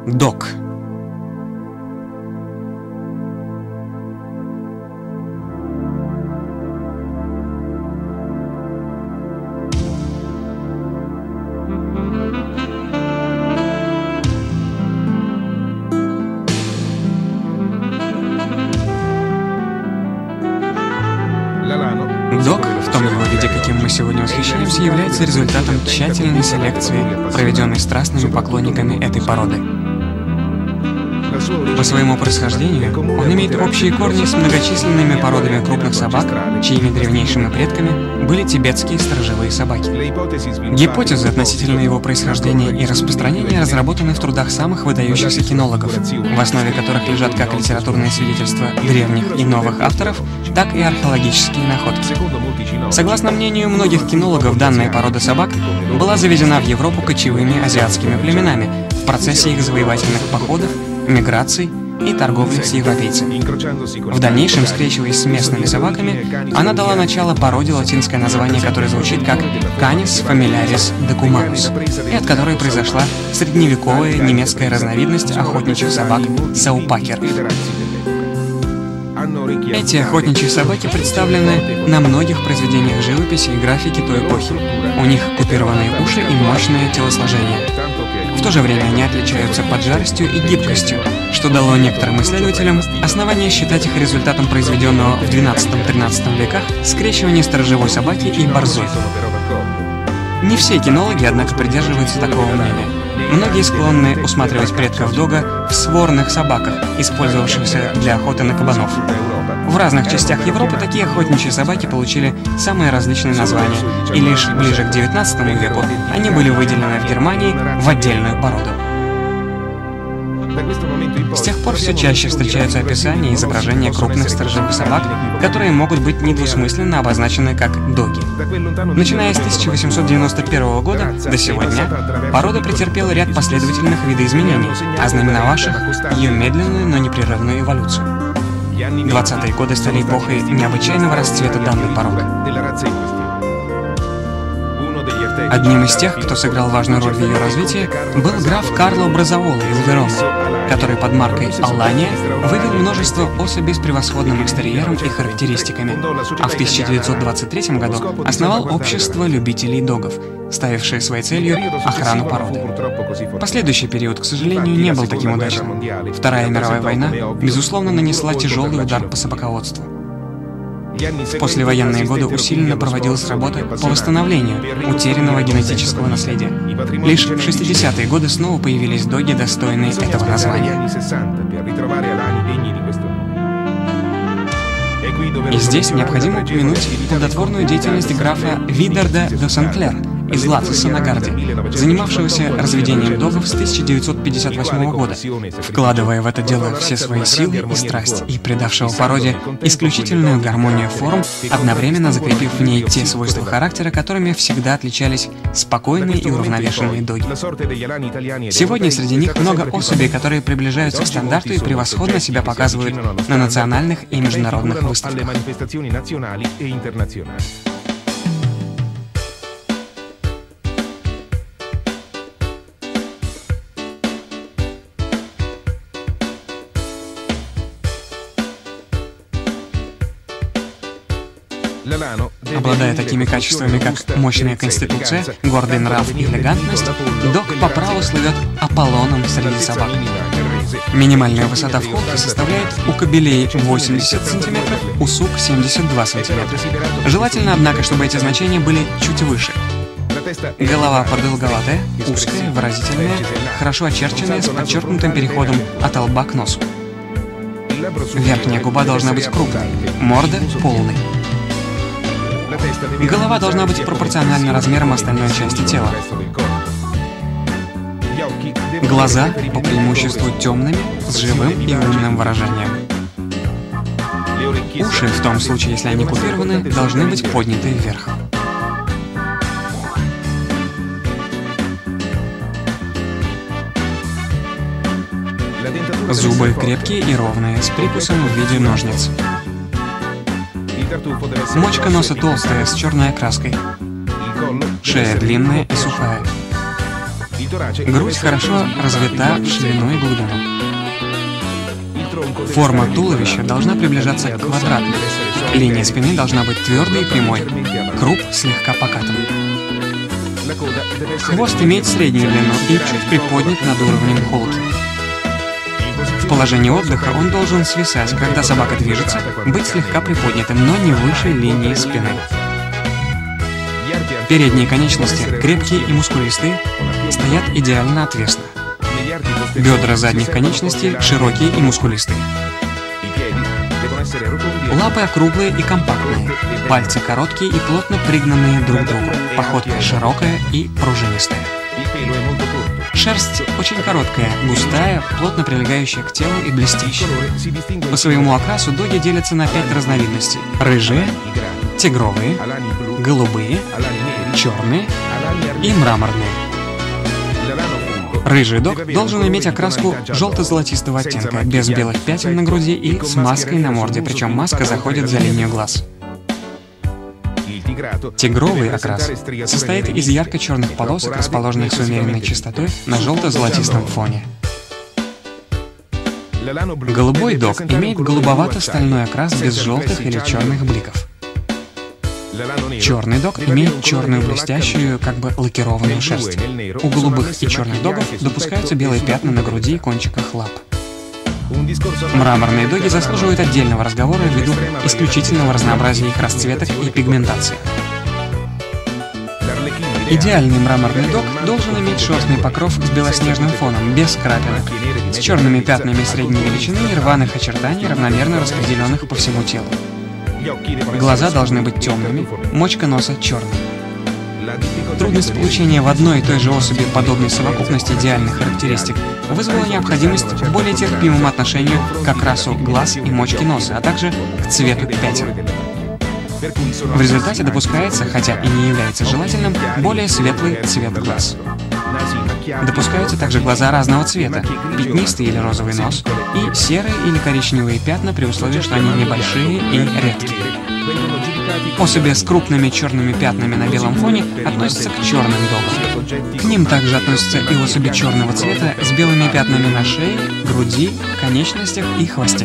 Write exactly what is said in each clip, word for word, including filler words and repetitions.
Дог. Дог, в том его виде, каким мы сегодня восхищаемся, является результатом тщательной селекции, проведенной страстными поклонниками этой породы. По своему происхождению он имеет общие корни с многочисленными породами крупных собак, чьими древнейшими предками были тибетские сторожевые собаки. Гипотезы относительно его происхождения и распространения разработаны в трудах самых выдающихся кинологов, в основе которых лежат как литературные свидетельства древних и новых авторов, так и археологические находки. Согласно мнению многих кинологов, данная порода собак была завезена в Европу кочевыми азиатскими племенами в процессе их завоевательных походов, миграций и торговли с европейцами. В дальнейшем, скрещиваясь с местными собаками, она дала начало породе, латинское название которой звучит как Canis familiaris decumanus, и от которой произошла средневековая немецкая разновидность охотничьих собак Саупакер. Эти охотничьи собаки представлены на многих произведениях живописи и графики той эпохи. У них купированные уши и мощное телосложение. В то же время они отличаются поджаростью и гибкостью, что дало некоторым исследователям основание считать их результатом произведенного в двенадцатом-тринадцатом веках скрещивания сторожевой собаки и борзой. Не все кинологи, однако, придерживаются такого мнения. Многие склонны усматривать предков дога в сворных собаках, использовавшихся для охоты на кабанов. В разных частях Европы такие охотничьи собаки получили самые различные названия, и лишь ближе к девятнадцатому веку они были выделены в Германии в отдельную породу. С тех пор все чаще встречаются описания и изображения крупных сторожевых собак, которые могут быть недвусмысленно обозначены как доги. Начиная с тысяча восемьсот девяносто первого года до сего дня, порода претерпела ряд последовательных видоизменений, ознаменовавших ее медленную, но непрерывную эволюцию. двадцатые годы стали эпохой необычайного расцвета данной породы. Одним из тех, кто сыграл важную роль в ее развитии, был граф Карло Браззавола из Вероны, который под маркой Алания вывел множество особей с превосходным экстерьером и характеристиками, а в тысяча девятьсот двадцать третьем году основал общество любителей догов, ставившее своей целью охрану породы. Последующий период, к сожалению, не был таким удачным. Вторая мировая война, безусловно, нанесла тяжелый удар по собаководству. В послевоенные годы усиленно проводилась работа по восстановлению утерянного генетического наследия. Лишь в шестидесятые годы снова появились доги, достойные этого названия. И здесь необходимо упомянуть плодотворную деятельность графа Видарда де Сенклер из Латоса на Гарде, занимавшегося разведением догов с тысяча девятьсот пятьдесят восьмого года, вкладывая в это дело все свои силы и страсть, и придавшего породе исключительную гармонию форм, одновременно закрепив в ней те свойства характера, которыми всегда отличались спокойные и уравновешенные доги. Сегодня среди них много особей, которые приближаются к стандарту и превосходно себя показывают на национальных и международных выставках. Обладая такими качествами, как мощная конституция, гордый нрав и элегантность, дог по праву слывет Аполлоном среди собак. Минимальная высота в холке составляет у кобелей восемьдесят сантиметров, у сук семьдесят два сантиметра. Желательно, однако, чтобы эти значения были чуть выше. Голова продолговатая, узкая, выразительная, хорошо очерченная, с подчеркнутым переходом от лба к носу. Верхняя губа должна быть крупной, морда полной. Голова должна быть пропорциональна размерам остальной части тела. Глаза по преимуществу темными, с живым и умным выражением. Уши, в том случае, если они купированы, должны быть подняты вверх. Зубы крепкие и ровные, с прикусом в виде ножниц. Мочка носа толстая, с черной окраской. Шея длинная и сухая. Грудь хорошо развита в ширину и глубину. Форма туловища должна приближаться к квадратной. Линия спины должна быть твердой и прямой. Круп слегка покатым. Хвост имеет среднюю длину и чуть приподнят над уровнем холки. В положении отдыха он должен свисать, когда собака движется, быть слегка приподнятым, но не выше линии спины. Передние конечности, крепкие и мускулистые, стоят идеально отвесно. Бедра задних конечностей широкие и мускулистые. Лапы округлые и компактные, пальцы короткие и плотно пригнанные друг к другу, походка широкая и пружинистая. Шерсть очень короткая, густая, плотно прилегающая к телу и блестящая. По своему окрасу доги делятся на пять разновидностей: рыжие, тигровые, голубые, черные и мраморные. Рыжий дог должен иметь окраску желто-золотистого оттенка, без белых пятен на груди и с маской на морде, причем маска заходит за линию глаз. Тигровый окрас состоит из ярко-черных полосок, расположенных с умеренной частотой на желто-золотистом фоне. Голубой дог имеет голубовато-стальной окрас без желтых или черных бликов. Черный дог имеет черную блестящую, как бы лакированную шерсть. У голубых и черных догов допускаются белые пятна на груди и кончиках лап. Мраморные доги заслуживают отдельного разговора ввиду исключительного разнообразия их расцветок и пигментации. Идеальный мраморный дог должен иметь шерстный покров с белоснежным фоном, без крапинок, с черными пятнами средней величины и рваных очертаний, равномерно распределенных по всему телу. Глаза должны быть темными, мочка носа черной. Трудность получения в одной и той же особи подобной совокупности идеальных характеристик вызвала необходимость в более терпимом отношению к окрасу глаз и мочки носа, а также к цвету пятен. В результате допускается, хотя и не является желательным, более светлый цвет глаз. Допускаются также глаза разного цвета, пятнистый или розовый нос и серые или коричневые пятна при условии, что они небольшие и редкие. Особи с крупными черными пятнами на белом фоне относятся к черным догам. К ним также относятся и особи черного цвета с белыми пятнами на шее, груди, конечностях и хвосте.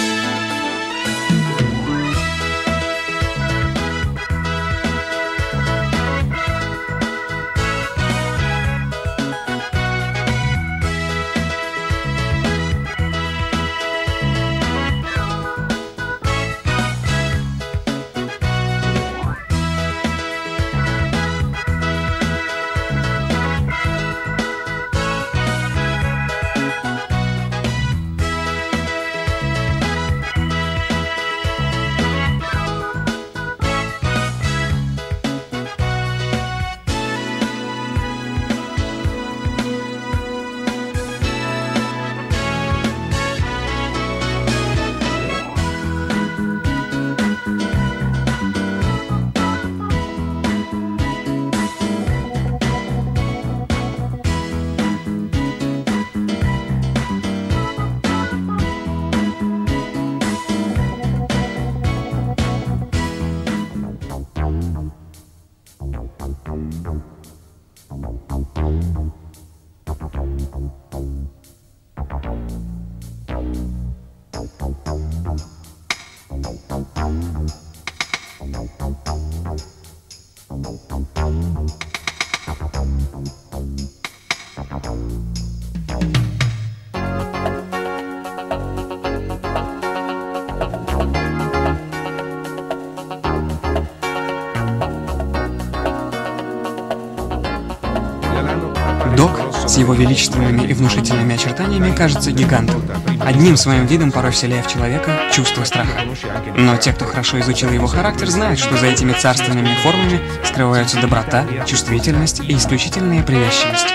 Дог с его величественными и внушительными очертаниями кажется гигантом, одним своим видом порой вселяя в человека чувство страха. Но те, кто хорошо изучил его характер, знают, что за этими царственными формами скрываются доброта, чувствительность и исключительная привязчивость.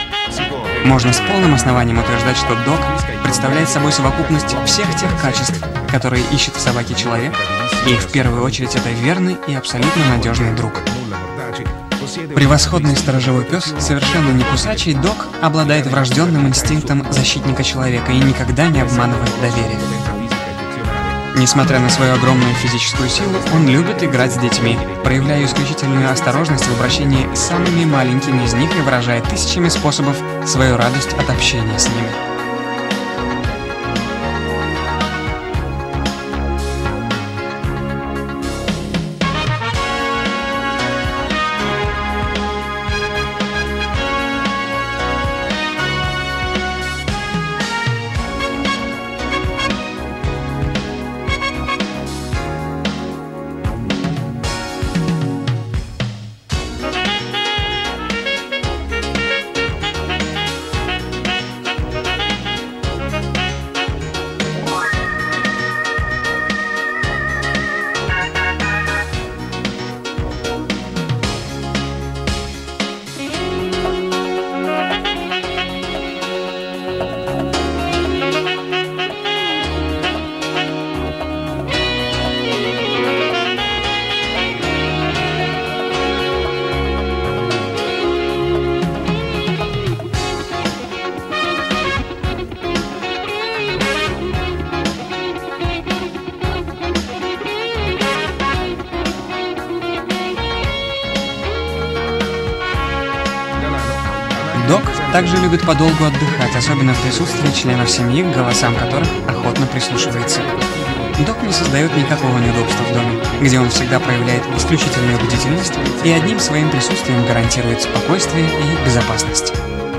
Можно с полным основанием утверждать, что дог представляет собой совокупность всех тех качеств, которые ищет в собаке человек, и в первую очередь это верный и абсолютно надежный друг. Превосходный сторожевой пес, совершенно не кусачий, дог обладает врожденным инстинктом защитника человека и никогда не обманывает доверие. Несмотря на свою огромную физическую силу, он любит играть с детьми, проявляя исключительную осторожность в обращении с самыми маленькими из них и выражая тысячами способов свою радость от общения с ними. Дог также любит подолгу отдыхать, особенно в присутствии членов семьи, к голосам которых охотно прислушивается. Дог не создает никакого неудобства в доме, где он всегда проявляет исключительную бдительность и одним своим присутствием гарантирует спокойствие и безопасность.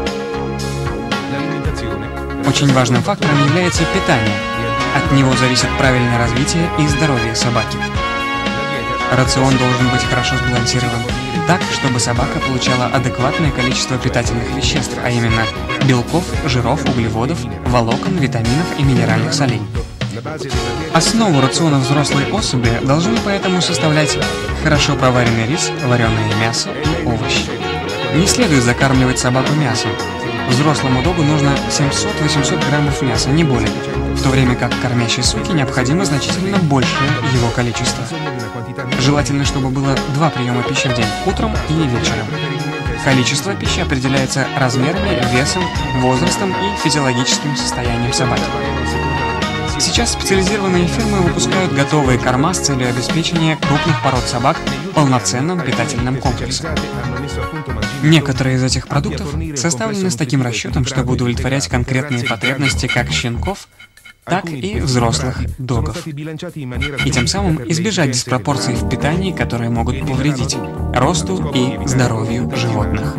Очень важным фактором является питание. От него зависит правильное развитие и здоровье собаки. Рацион должен быть хорошо сбалансирован, так, чтобы собака получала адекватное количество питательных веществ, а именно белков, жиров, углеводов, волокон, витаминов и минеральных солей. Основу рациона взрослой особи должны поэтому составлять хорошо проваренный рис, вареное мясо и овощи. Не следует закармливать собаку мясом. Взрослому догу нужно семьсот-восемьсот граммов мяса, не более, в то время как кормящей суке необходимо значительно большее его количество. Желательно, чтобы было два приема пищи в день, утром и вечером. Количество пищи определяется размерами, весом, возрастом и физиологическим состоянием собаки. Сейчас специализированные фирмы выпускают готовые корма с целью обеспечения крупных пород собак полноценным питательным комплексом. Некоторые из этих продуктов составлены с таким расчетом, чтобы удовлетворять конкретные потребности как щенков, так и взрослых догов, и тем самым избежать диспропорций в питании, которые могут повредить росту и здоровью животных.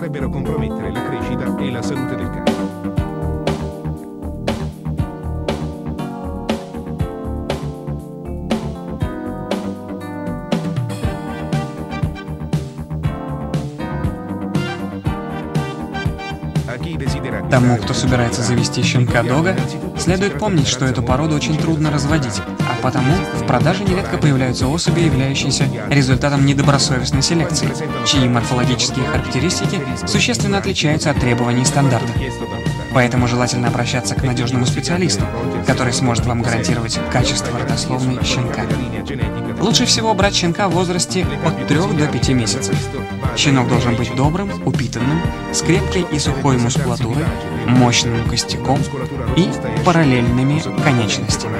Тому, кто собирается завести щенка-дога, следует помнить, что эту породу очень трудно разводить, а потому в продаже нередко появляются особи, являющиеся результатом недобросовестной селекции, чьи морфологические характеристики существенно отличаются от требований стандарта. Поэтому желательно обращаться к надежному специалисту, который сможет вам гарантировать качество родословной щенка. Лучше всего брать щенка в возрасте от трёх до пяти месяцев. Щенок должен быть добрым, упитанным, с крепкой и сухой мускулатурой, мощным костяком и параллельными конечностями.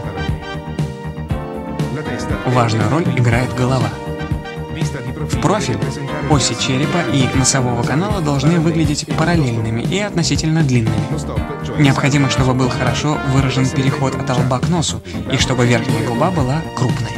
Важную роль играет голова. В профиль оси черепа и носового канала должны выглядеть параллельными и относительно длинными. Необходимо, чтобы был хорошо выражен переход от лба к носу и чтобы верхняя губа была крупной.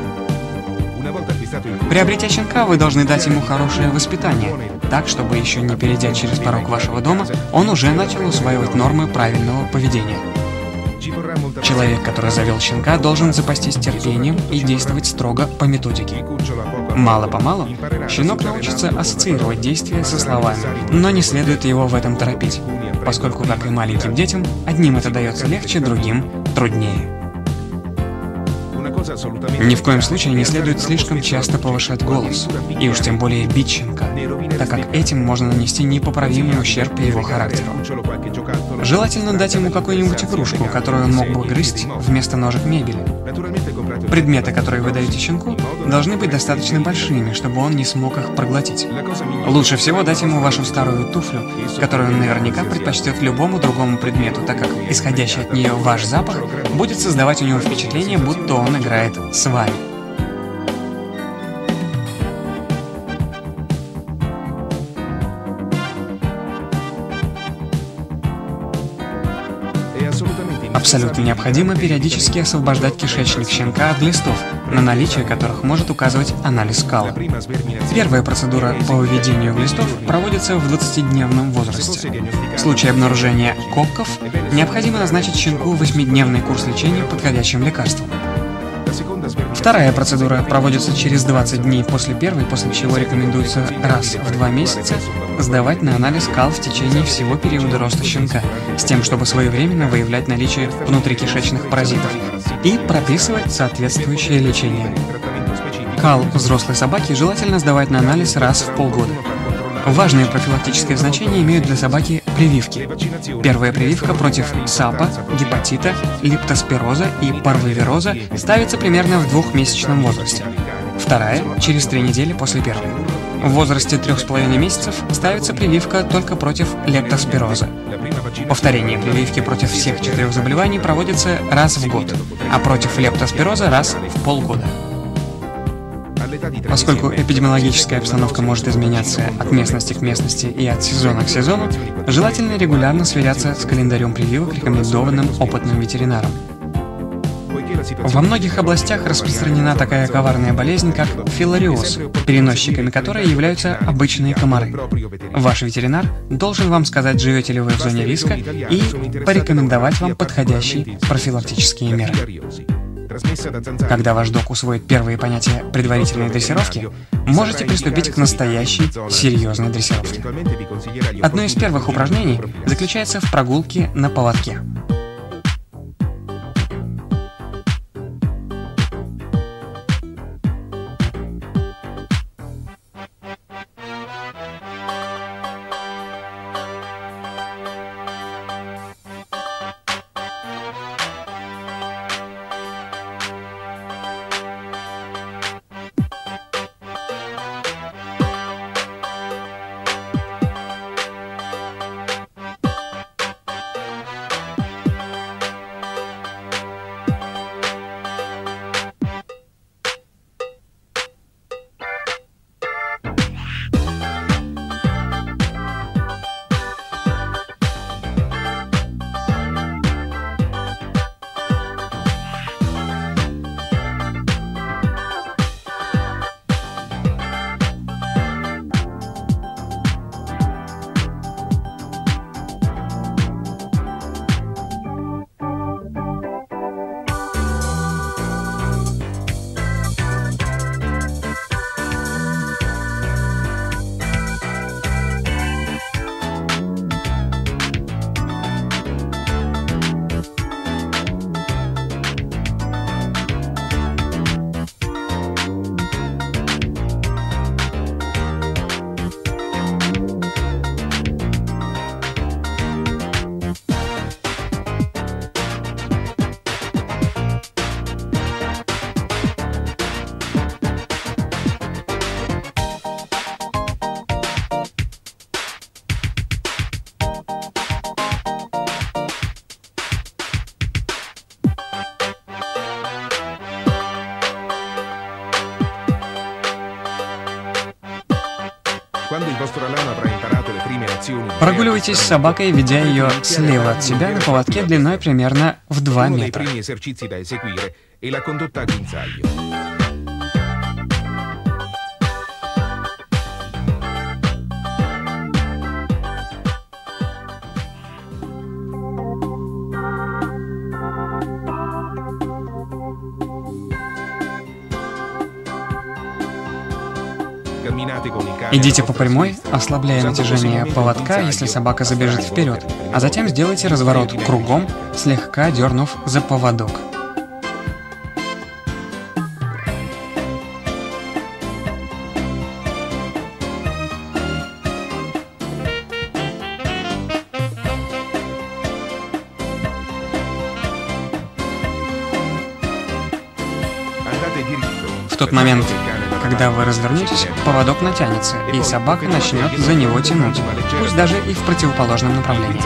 Приобретя щенка, вы должны дать ему хорошее воспитание, так, чтобы еще не перейдя через порог вашего дома, он уже начал усваивать нормы правильного поведения. Человек, который завел щенка, должен запастись терпением и действовать строго по методике. Мало-помалу щенок научится ассоциировать действия со словами, но не следует его в этом торопить, поскольку, как и маленьким детям, одним это дается легче, другим труднее. Ни в коем случае не следует слишком часто повышать голос, и уж тем более бить щенка, так как этим можно нанести непоправимый ущерб его характеру. Желательно дать ему какую-нибудь игрушку, которую он мог бы грызть вместо ножек мебели. Предметы, которые вы даете щенку, должны быть достаточно большими, чтобы он не смог их проглотить. Лучше всего дать ему вашу старую туфлю, которую он наверняка предпочтет любому другому предмету, так как исходящий от нее ваш запах будет создавать у него впечатление, будто он играет с вами. Абсолютно необходимо периодически освобождать кишечник щенка от глистов, на наличие которых может указывать анализ кала. Первая процедура по выведению глистов проводится в двадцатидневном возрасте. В случае обнаружения кокков необходимо назначить щенку восьмидневный курс лечения подходящим лекарством. Вторая процедура проводится через двадцать дней после первой, после чего рекомендуется раз в два месяца сдавать на анализ кал в течение всего периода роста щенка, с тем, чтобы своевременно выявлять наличие внутрикишечных паразитов и прописывать соответствующее лечение. Кал взрослой собаки желательно сдавать на анализ раз в полгода. Важное профилактическое значение имеют для собаки прививки. Первая прививка против САПа, гепатита, лептоспироза и парвовироза ставится примерно в двухмесячном возрасте. Вторая – через три недели после первой. В возрасте трех с половиной месяцев ставится прививка только против лептоспироза. Повторение прививки против всех четырех заболеваний проводится раз в год, а против лептоспироза раз в полгода. Поскольку эпидемиологическая обстановка может изменяться от местности к местности и от сезона к сезону, желательно регулярно сверяться с календарем прививок, рекомендованным опытным ветеринаром. Во многих областях распространена такая коварная болезнь, как филариоз, переносчиками которой являются обычные комары. Ваш ветеринар должен вам сказать, живете ли вы в зоне риска, и порекомендовать вам подходящие профилактические меры. Когда ваш дог усвоит первые понятия предварительной дрессировки, можете приступить к настоящей серьезной дрессировке. Одно из первых упражнений заключается в прогулке на поводке. Прогуливайтесь с собакой, ведя ее слева от себя на поводке длиной примерно в два метра. Идите по прямой, ослабляя натяжение поводка, если собака забежит вперед, а затем сделайте разворот кругом, слегка дернув за поводок. тот момент, когда вы развернетесь, поводок натянется, и собака начнет за него тянуть, пусть даже и в противоположном направлении.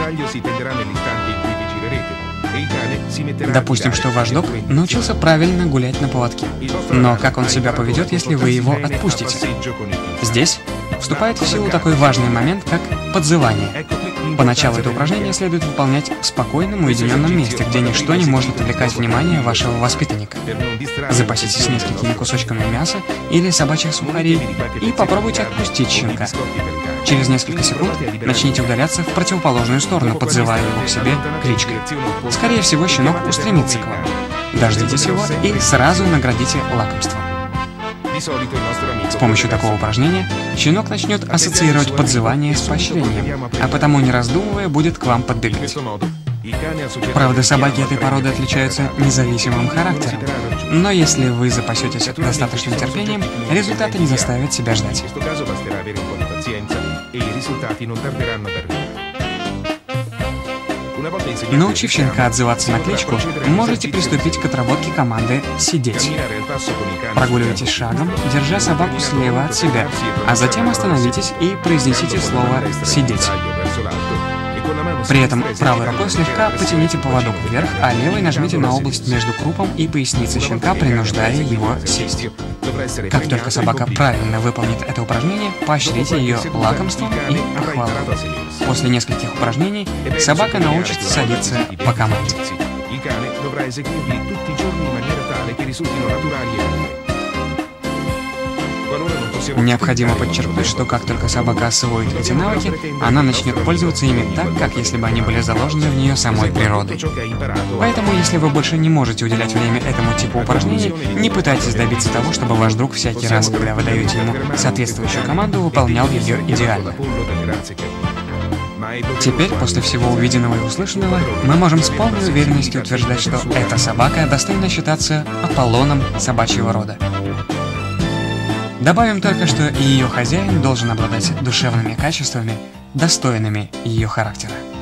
Допустим, что ваш дог научился правильно гулять на поводке. Но как он себя поведет, если вы его отпустите? Здесь вступает в силу такой важный момент, как подзывание. Поначалу это упражнение следует выполнять в спокойном, уединенном месте, где ничто не может отвлекать внимание вашего воспитанника. Запаситесь несколькими кусочками мяса или собачьих сухарей и попробуйте отпустить щенка. Через несколько секунд начните удаляться в противоположную сторону, подзывая его к себе кличкой. Скорее всего, щенок устремится к вам. Дождитесь его и сразу наградите лакомством. С помощью такого упражнения щенок начнет ассоциировать подзывание с поощрением, а потому, не раздумывая, будет к вам подбегать. Правда, собаки этой породы отличаются независимым характером, но если вы запасетесь достаточным терпением, результаты не заставят себя ждать. Научив щенка отзываться на кличку, можете приступить к отработке команды «сидеть». Прогуливайтесь шагом, держа собаку слева от себя, а затем остановитесь и произнесите слово «сидеть». При этом правой рукой слегка потяните поводок вверх, а левой нажмите на область между крупом и поясницей щенка, принуждая его сесть. Как только собака правильно выполнит это упражнение, поощрите ее лакомством и похвалой. После нескольких упражнений собака научится садиться по команде. Необходимо подчеркнуть, что как только собака освоит эти навыки, она начнет пользоваться ими так, как если бы они были заложены в нее самой природой. Поэтому, если вы больше не можете уделять время этому типу упражнений, не пытайтесь добиться того, чтобы ваш друг всякий раз, когда вы даете ему соответствующую команду, выполнял ее идеально. Теперь, после всего увиденного и услышанного, мы можем с полной уверенностью утверждать, что эта собака достойна считаться Аполлоном собачьего рода. Добавим только, что и ее хозяин должен обладать душевными качествами, достойными ее характера.